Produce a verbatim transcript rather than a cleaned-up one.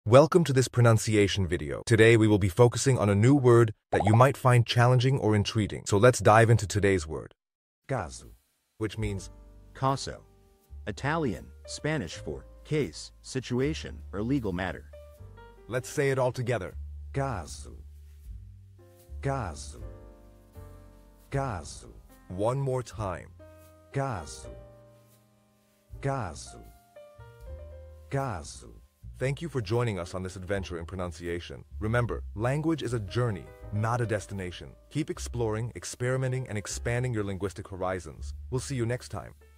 Welcome to this pronunciation video. Today we will be focusing on a new word that you might find challenging or intriguing. So let's dive into today's word. Caso. Which means Caso. Italian, Spanish for case, situation, or legal matter. let's say it all together. Caso. Caso. Caso. One more time. Caso. Caso. Caso. Thank you for joining us on this adventure in pronunciation. Remember, language is a journey, not a destination. Keep exploring, experimenting, and expanding your linguistic horizons. We'll see you next time.